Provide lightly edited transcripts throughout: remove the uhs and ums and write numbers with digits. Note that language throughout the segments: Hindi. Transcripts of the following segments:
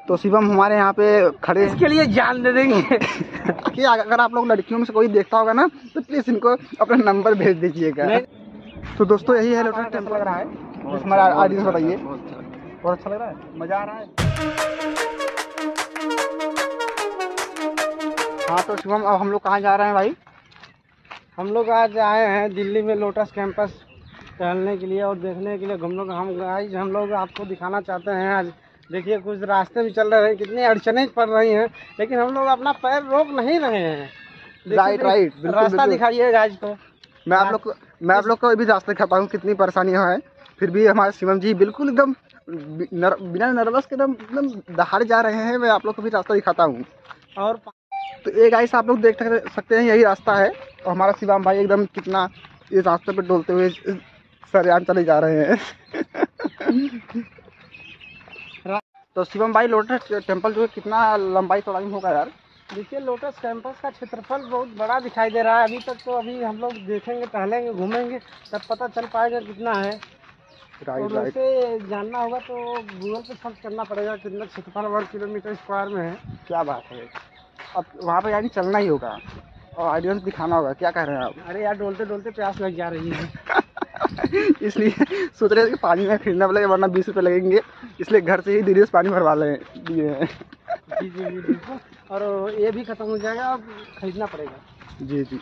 तो शिवम हमारे यहाँ पे खड़े, इसके लिए जान दे देंगे कि अगर आप लोग लड़कियों में से कोई देखता होगा ना तो प्लीज इनको अपना नंबर भेज दीजिएगा। तो दोस्तों यही है लोटस टेम्पल लग रहा है, हमारा ऑडियंस बताइए। बहुत अच्छा लग रहा है, मजा आ रहा है। हाँ तो शिवम अब हम लोग कहाँ जा रहे हैं भाई? हम लोग आज आए हैं दिल्ली में लोटस कैंपस टहलने के लिए और देखने के लिए। हम लोग आपको दिखाना चाहते हैं। आज देखिए कुछ रास्ते भी चल रहे हैं, कितनी अड़चनें पड़ रही हैं, लेकिन हम लोग अपना पैर रोक नहीं रहे हैं। राइट रास्ता दिखाइए गाइस को। मैं आप लोग को भी रास्ते दिखाता हूँ, कितनी परेशानियाँ हैं, फिर भी हमारे शिवम जी बिल्कुल एकदम बिना नर्वस के एकदम दहाड़ जा रहे हैं। मैं आप लोग को भी रास्ता दिखाता हूँ। और तो ये गाइस आप लोग देख सकते हैं, यही रास्ता है और हमारा शिवम भाई एकदम कितना इस रास्ते पे डोलते हुए सरेआम चले जा रहे हैं। तो शिवम भाई लोटस टेम्पल जो है कितना लंबाई चौड़ाई होगा यार? देखिए लोटस कैंपस का क्षेत्रफल बहुत बड़ा दिखाई दे रहा है अभी तक। तो अभी हम लोग देखेंगे, टहलेंगे, घूमेंगे, तब पता चल पाएगा कितना है। और वैसे जानना होगा तो गूगल पे सर्च करना पड़ेगा कितना क्षेत्रफल 1 किलोमीटर स्क्वायर में है। क्या बात है। अब वहाँ पे यानी चलना ही होगा और ऑडियंस दिखाना होगा। क्या कह रहे हैं आप? अरे यार डोलते डोलते प्यास लग जा रही है इसलिए सोच रहे थे कि पानी में खरीदना पड़ेगा, वरना 20 रुपये लगेंगे, इसलिए घर से ही धीरे से पानी भरवा दिए हैं। जी बिल्कुल। और ये भी खत्म हो जाएगा और खरीदना पड़ेगा। जी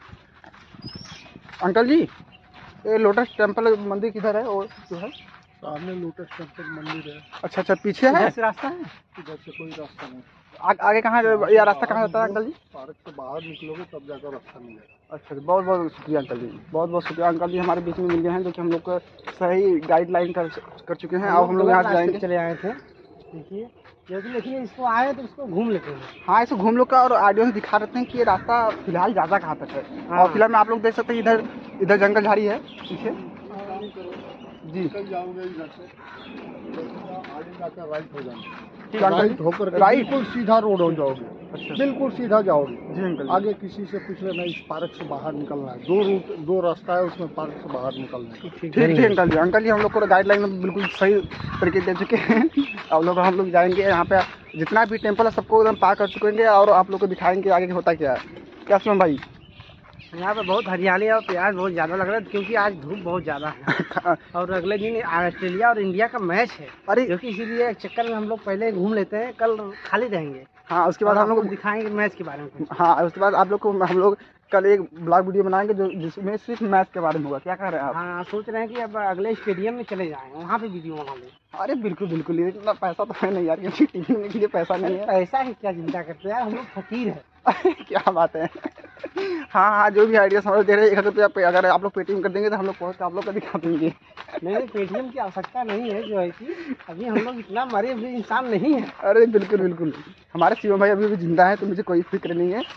अंकल जी, ये लोटस टेम्पल मंदिर किधर है? और जो है सामने लोटस टेम्पल मंदिर है। अच्छा पीछे है रास्ता है, इधर से कोई रास्ता नहीं। आगे कहाँ या रास्ता कहाँ जाता है अंकल जी? पार्क से बाहर निकलोगे तब जाकर रास्ता मिलेगा। अच्छा बहुत बहुत शुक्रिया अंकल जी, बहुत बहुत शुक्रिया अंकल जी। हमारे बीच में मिल गए हैं जो कि हम लोग को सही गाइडलाइन कर चुके हैं। अब हम लोग यहाँ जाएंगे। चले आए थे, देखिए लेकिन इसको आए तो इसको घूम लेते हैं। हाँ इसको घूम लो का, और ऑडियंस दिखा देते हैं कि ये रास्ता फिलहाल ज़्यादा कहाँ तक है। और फिलहाल में आप लोग देख सकते हैं इधर जंगल झाड़ी है पीछे जी। जाओगे इधर से आगे जाकर राइट हो जाएंगे, राइट होकर बिल्कुल सीधा रोड हो जाओगे। अच्छा बिल्कुल सीधा जाओगे जी अंकल। आगे किसी से पूछ लेना, इस पार्क से बाहर निकलना है। दो रास्ता है उसमें, पार्क से बाहर निकलना है। ठीक अंकल जी हम लोग को गाइडलाइन बिल्कुल सही तरीके दे चुके हैं। हम लोग जाएंगे, यहाँ पे जितना भी टेम्पल है सबको एकदम पार कर चुके हैं और आप लोग को दिखाएंगे आगे होता क्या है। क्या सुन भाई? यहाँ पे बहुत हरियाली और प्याज बहुत ज़्यादा लग रहा है क्योंकि आज धूप बहुत ज़्यादा है और अगले दिन ऑस्ट्रेलिया और इंडिया का मैच है। अरे क्योंकि इसीलिए एक चक्कर में हम लोग पहले घूम लेते हैं, कल खाली रहेंगे। हाँ उसके बाद हम लोग दिखाएंगे मैच के बारे में। हाँ उसके बाद आप लोग को हम लोग कल एक ब्लॉग वीडियो बनाएंगे जिसमें सिर्फ मैच के बारे में होगा। क्या कह रहे हैं आप? हाँ सोच रहे हैं कि अब अगले स्टेडियम में चले जाएँ, वहाँ पे वीडियो बना लें। अरे बिल्कुल इतना पैसा तो है नहीं यार, क्योंकि टीवी के लिए पैसा नहीं है। पैसा ही क्या चिंता करते हैं यार, हम लोग फकीर है। क्या बात है। हाँ जो भी आइडिया समझ दे रहे हैं, 1 रुपया अगर आप लोग पेटीएम कर देंगे तो हम लोग पहुँच कर आप लोग को दिखा देंगे। नहीं पेटीएम की आवश्यकता नहीं है, जो है कि अभी हम लोग इतना मरे हुए इंसान नहीं है। अरे बिल्कुल हमारे शिवम भाई अभी भी जिंदा है, तो मुझे कोई फिक्र नहीं है।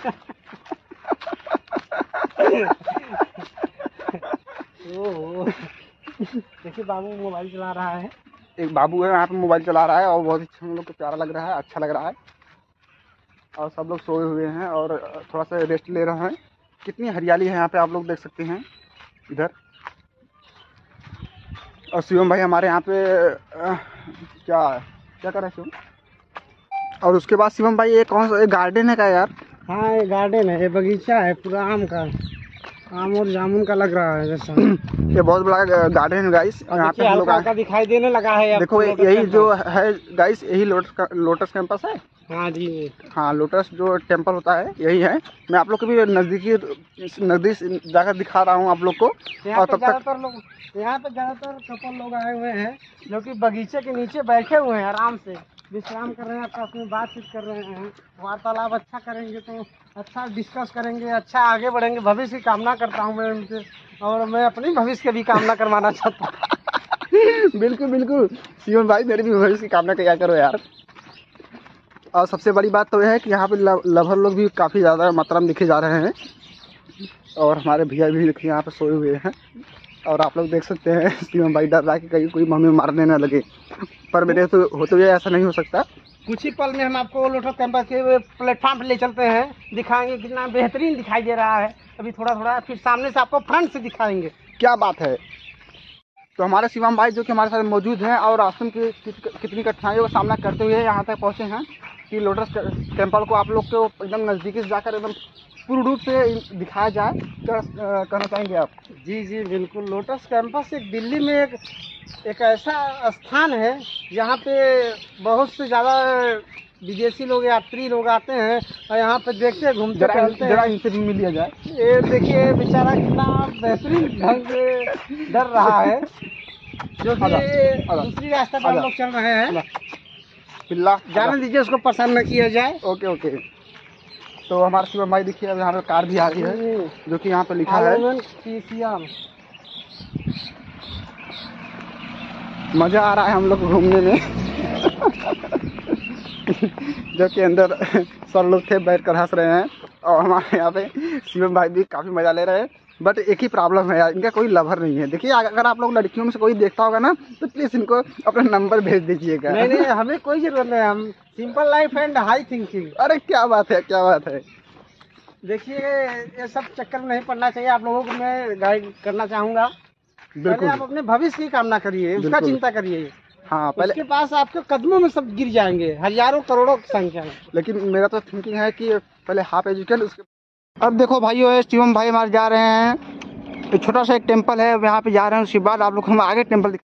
देखिए बाबू मोबाइल चला रहा है। एक बाबू है यहाँ पे मोबाइल चला रहा है और बहुत ही हम लोग को प्यारा लग रहा है, अच्छा लग रहा है। और सब लोग सोए हुए हैं और थोड़ा सा रेस्ट ले रहे हैं। कितनी हरियाली है यहाँ पे आप लोग देख सकते हैं इधर। और शिवम भाई हमारे यहाँ पे क्या कर रहे हैं शिवम? और उसके बाद शिवम भाई ये कौन सा गार्डन है क्या यार? हाँ ये गार्डन है, ये बगीचा है पूरा आम का, आम और जामुन का लग रहा है जैसा। ये बहुत बड़ा गार्डन है गाइस। यहाँ पे हम लोग दिखाई देने लगा है। देखो यही जो है गाइस, यही लोटस कैंपस है। हाँ जी हाँ लोटस जो टेम्पल होता है यही है। मैं आप लोग को भी नज़दीक जाकर दिखा रहा हूँ आप लोग को। और तब तक यहाँ पे ज़्यादातर कपल लोग आए हुए हैं जो कि बगीचे के नीचे बैठे हुए हैं, आराम से विश्राम कर रहे हैं, आपस में बातचीत कर रहे हैं। वार्तालाप अच्छा करेंगे तो अच्छा डिस्कस करेंगे, अच्छा आगे बढ़ेंगे। भविष्य की कामना करता हूँ मैं उनसे, और मैं अपनी भविष्य की भी कामना करवाना चाहता हूँ। बिल्कुल शिवम भाई मेरी भी भविष्य की कामना किया करो यार। और सबसे बड़ी बात तो यह है कि यहाँ पे लवर लोग भी काफ़ी ज़्यादा मात्रा में दिखे जा रहे हैं। और हमारे भैया भी देखिए यहाँ पे सोए हुए हैं। और आप लोग देख सकते हैं शिवम भाई डर रहा है कि कहीं कोई मम्मी मारने ना लगे, पर मेरे तो होते हुए ऐसा नहीं हो सकता। कुछ ही पल में हम आपको लोटस कैंपस के प्लेटफॉर्म पे ले चलते हैं, दिखाएंगे कितना बेहतरीन दिखाई दे रहा है। अभी थोड़ा फिर सामने से आपको फ्रंट से दिखाएंगे। क्या बात है। तो हमारे शिवम भाई जो कि हमारे साथ मौजूद हैं और रास्ते की कितनी कठिनाइयों का सामना करते हुए यहाँ तक पहुँचे हैं कि लोटस टेम्पल को आप लोग को एकदम नज़दीकी से जाकर एकदम पूर्ण रूप से दिखाया जाए। क्या कहना चाहेंगे आप? जी जी बिल्कुल। लोटस कैंपस एक दिल्ली में एक ऐसा स्थान है जहाँ पे बहुत से ज़्यादा विदेशी लोग, यात्री लोग आते हैं और यहाँ पे देखते हैं, घूमते टहलते हैं। इनसे भी मिल लिया जाए। ये देखिए बेचारा कितना बेहतरीन ढंग से डर रहा है, जो कि दूसरी रास्ते पर हम लोग चल रहे हैं। पिल्ला जाने दीजिए, उसको परेशान न किया जाए। Okay okay. तो हमारे शिवम भाई देखिए अब यहाँ पे कार भी आ रही है जो कि यहाँ पे लिखा है मज़ा आ रहा है हम लोग घूमने में। जो कि अंदर सब लोग थे बैठ कर हंस रहे हैं और हमारे यहाँ पे शिवम भाई भी काफ़ी मज़ा ले रहे हैं। बट एक ही प्रॉब्लम है यार, इनका कोई लवर नहीं है। देखिए अगर आप लोग लड़कियों में से कोई देखता होगा ना तो प्लीज़ इनको अपना नंबर भेज दीजिएगा। नहीं हमें कोई ज़रूरत नहीं, हम simple life and high thinking. अरे क्या बात है, क्या बात है। देखिए ये सब चक्कर में नहीं पड़ना चाहिए। आप लोगों को मैं गाइड करना चाहूँगा, पहले आप अपने भविष्य की कामना करिए, उसका चिंता करिए। हाँ, पहले उसके पास आपके कदमों में सब गिर जाएंगे, हजारों करोड़ों की संख्या में। लेकिन मेरा तो थिंकिंग है कि पहले हाफ एजुकेट उसके। अब देखो भाइयों, शिवम भाई हमारे जा रहे हैं, एक छोटा सा एक टेम्पल है यहाँ पे जा रहे हैं, उसके बाद आप लोग हम आगे टेम्पल।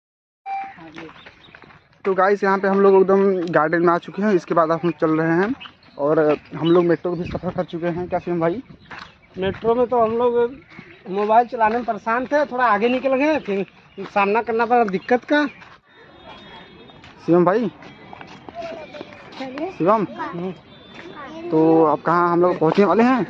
तो गाइस यहाँ पे हम लोग एकदम गार्डन में आ चुके हैं, इसके बाद हम चल रहे हैं और हम लोग मेट्रो भी सफ़र कर चुके हैं। क्या शिवम भाई? मेट्रो में तो हम लोग मोबाइल चलाने में परेशान थे, थोड़ा आगे निकल गए, फिर सामना करना पड़ा दिक्कत का। शिवम भाई, शिवम तो अब कहाँ हम लोग पहुँचने वाले हैं?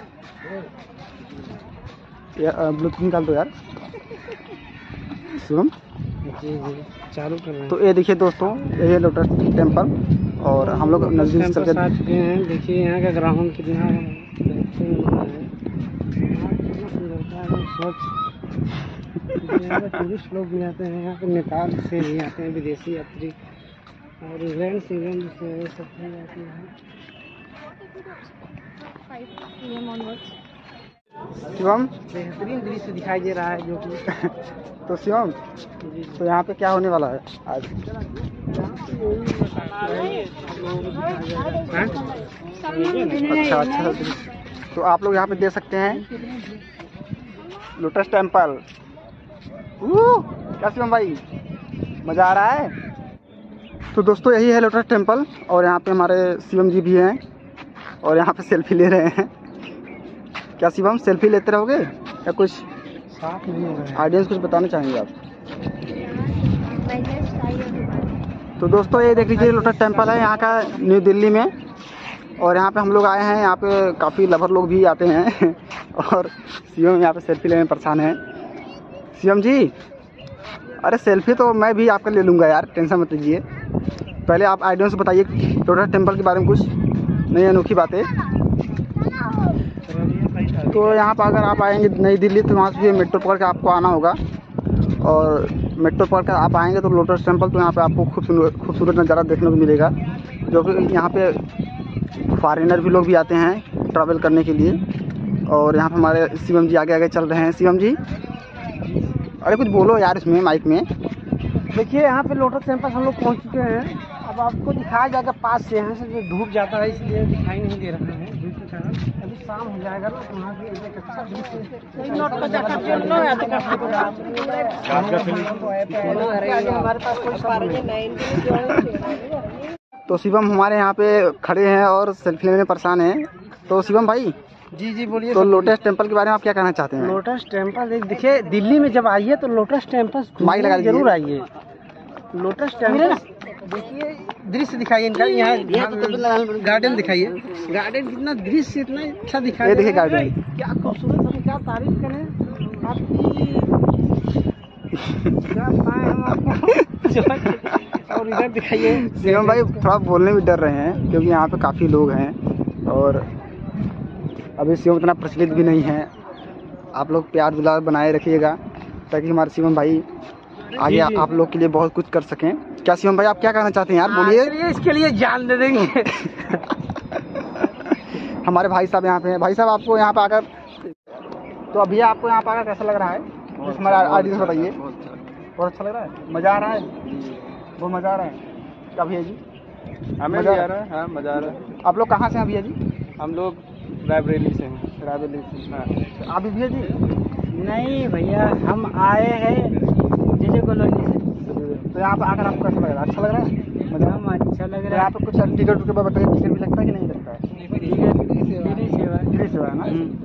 ब्लूटूथ निकाल दो यार शिवम। जी चालू कर रहे हैं। तो ये देखिए दोस्तों, ये लोटस टेम्पल और हम लोग नज़दीक से आ चुके हैं। देखिए यहाँ का ग्राउंड कितना स्वच्छ। यहाँ पे टूरिस्ट लोग भी आते हैं, यहाँ पे नेपाल से भी आते हैं विदेशी यात्री, और इंग्लैंड से सब आते हैं। शिवम बेहतरीन दृश्य दिखाई दे रहा है जो कि तो शिवम तो यहाँ पे क्या होने वाला है आज? अच्छा, तो आप लोग यहाँ पे देख सकते हैं लोटस टेम्पल। क्या शिवम भाई, मज़ा आ रहा है? तो दोस्तों यही है लोटस टेम्पल और यहाँ पे हमारे शिवम जी भी हैं और यहाँ पे सेल्फी ले रहे हैं। क्या शिवम सेल्फी लेते रहोगे या कुछ ऑडियंस कुछ बताना चाहेंगे आप? तो दोस्तों ये देख लीजिए लोटस टेम्पल है यहाँ का न्यू दिल्ली में, और यहाँ पे हम लोग आए हैं। यहाँ पे काफ़ी लवर लोग भी आते हैं और शिवम यहाँ पे सेल्फी लेने में परेशान है। शिवम जी, अरे सेल्फी तो मैं भी आपका ले लूँगा यार, टेंशन मत लीजिए। पहले आप ऑडियंस बताइए लोटस टेम्पल के बारे में कुछ नई अनोखी बातें। तो यहाँ पर अगर आप आएंगे नई दिल्ली तो वहाँ से मेट्रो पकड़ के आपको आना होगा, और मेट्रो पकड़ कर आप आएंगे तो लोटस टेम्पल, तो यहाँ पे आपको खूबसूरत नज़ारा देखने को मिलेगा, जो कि यहाँ पे फॉरेनर भी लोग भी आते हैं ट्रैवल करने के लिए। और यहाँ पे हमारे शिवम जी आगे आगे चल रहे हैं। शिवम जी, अरे कुछ बोलो यार इसमें माइक में। देखिए यहाँ पे लोटस टेम्पल हम लोग पहुँच चुके हैं। अब आपको दिखाया जाएगा पास से, यहाँ से जो धूप जाता है इसलिए दिखाई नहीं दे रहा है धूप के कारण। अभी शाम हो जाएगा ना तो वहाँ पे एक अच्छा हमारे पास कोई। तो शिवम हमारे यहाँ पे खड़े हैं और सेल्फी लेने में परेशान हैं। तो शिवम भाई जी बोलिए। तो लोटस टेम्पल के बारे में आप क्या कहना चाहते हैं? लोटस टेम्पल देखिए, दिल्ली में जब आइए तो लोटस टेम्पल माइक लगा जरूर आइए। लोटस टेम्पल देखिए, दृश्य दिखाइए इनका, यहाँ गार्डन दिखाइए, गार्डन कितना दृश्य इतना अच्छा दिखाई। ये देखिए गार्डन क्या खूबसूरत, हम क्या तारीफ करें आपकी। और इधर दिखाइए। शिवम भाई थोड़ा बोलने भी डर रहे हैं क्योंकि यहाँ पे काफ़ी लोग हैं और अभी शिवम इतना प्रचलित भी नहीं है। आप लोग प्यार दुलार बनाए रखिएगा ताकि हमारे शिवम भाई आगे आप लोग के लिए बहुत कुछ कर सकें। क्या शिवम भाई आप क्या कहना चाहते हैं यार, बोलिए। इसके लिए जान दे देंगे। हमारे भाई साहब यहाँ पे हैं। भाई साहब आपको यहाँ पे आकर, तो अभी आपको यहाँ पे आकर कैसा लग रहा है, हमारे ऑडियंस बताइए। बहुत अच्छा लग रहा है, मज़ा आ रहा है, बहुत मज़ा आ रहा है। क्या भैया जी? हमें भी आ रहा है, हाँ मज़ा आ रहा है। आप लोग कहाँ से हैं भैया जी? हम लोग रायबरेली से हैं। रायबरेली से। हाँ। आप भी भैया जी? नहीं भैया, हम आए हैं जैसे कॉलोनी से। तो यहाँ पे आकर आपको कैसा लग रहा है? अच्छा लग रहा है? एकदम अच्छा लग तो रहा यहाँ है। पे कुछ टिकट के बताइए, टिकट भी लगता है कि नहीं लगता है? फ्री सेवा है ना?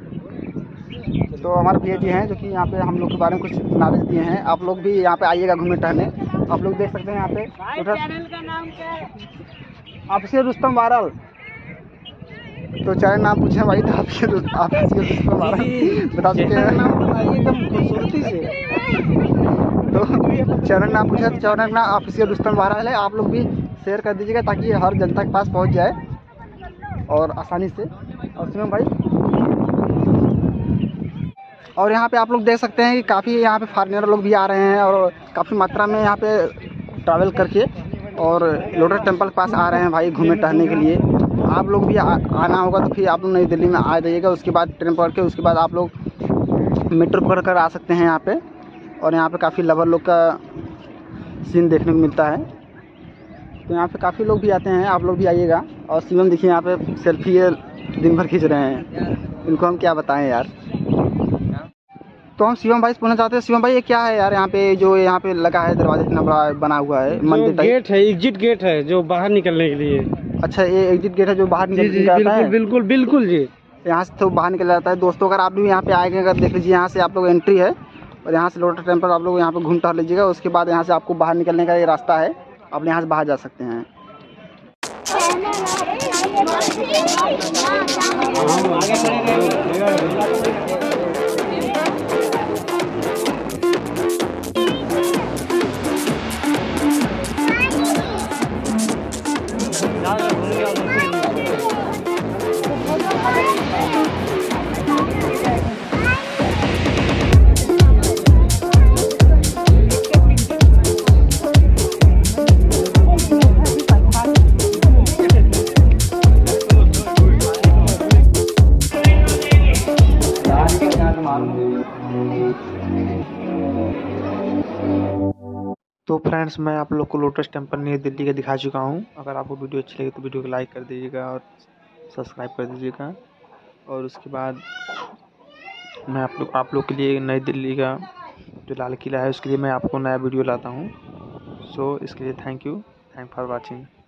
तो हमारे भैया जी हैं जो कि यहाँ पे हम लोग के बारे में कुछ नॉलेज दिए हैं। आप लोग भी यहाँ पे आइएगा घूमने टहलने। आप लोग देख सकते हैं यहाँ पे चैनल का नाम क्या है? आपसे रुस्तम वायरल। तो चैनल नाम पूछे भाई, तो आपसे रुस्तम वायरल बता सकते हैं एकदम खूबसूरती से। तो चैनल नाम पूछे तो चैनल नाम ऑफिशियल रुस्तम वायरल है। आप लोग भी शेयर कर दीजिएगा ताकि हर जनता के पास पहुँच जाए और आसानी से। और सुनो भाई, और यहाँ पे आप लोग देख सकते हैं कि काफ़ी यहाँ पे फॉरेनर लोग भी आ रहे हैं और काफ़ी मात्रा में यहाँ पे ट्रैवल करके और लोटस टेम्पल के पास आ रहे हैं भाई घूमने टहलने के लिए। आप लोग भी आना होगा तो फिर आप लोग नई दिल्ली में आ जाइएगा। उसके बाद ट्रेन पकड़ के उसके बाद आप लोग मेट्रो पकड़ कर आ सकते हैं यहाँ पे। और यहाँ पे काफ़ी लवर लोग का सीन देखने को मिलता है। तो यहाँ पे काफ़ी लोग भी आते हैं, आप लोग भी आइएगा। और शिवम देखिए यहाँ पे सेल्फी दिन भर खींच रहे हैं, इनको हम क्या बताएं यार। तो हम शिवम भाई से पूछना चाहते हैं, शिवम भाई ये क्या है यार यहाँ पे जो यहाँ पे लगा है दरवाजा इतना बड़ा बना हुआ है मंदिर टाइप? गेट है, एग्जिट गेट है जो बाहर निकलने के लिए। अच्छा, ये एग्जिट गेट है जो बाहर निकल जी, जाता है? बिल्कुल बिल्कुल जी। यहाँ से तो बाहर निकल जाता है। दोस्तों अगर आप भी यहाँ पे आएंगे, अगर देख लीजिए यहाँ से आप लोग एंट्री है और यहाँ से लोटस टेम्पल आप लोग यहाँ पे घूम टहल लीजिएगा। उसके बाद यहाँ से आपको बाहर निकलने का ये रास्ता है, आप यहाँ से बाहर जा सकते हैं। तो फ्रेंड्स, मैं आप लोग को लोटस टेम्पल नियर दिल्ली का दिखा चुका हूँ। अगर आपको वीडियो अच्छी लगी तो वीडियो को लाइक कर दीजिएगा और सब्सक्राइब कर दीजिएगा। और उसके बाद मैं आप लोग के लिए नई दिल्ली का जो लाल किला है उसके लिए मैं आपको नया वीडियो लाता हूँ। सो इसके लिए थैंक यू फॉर वॉचिंग।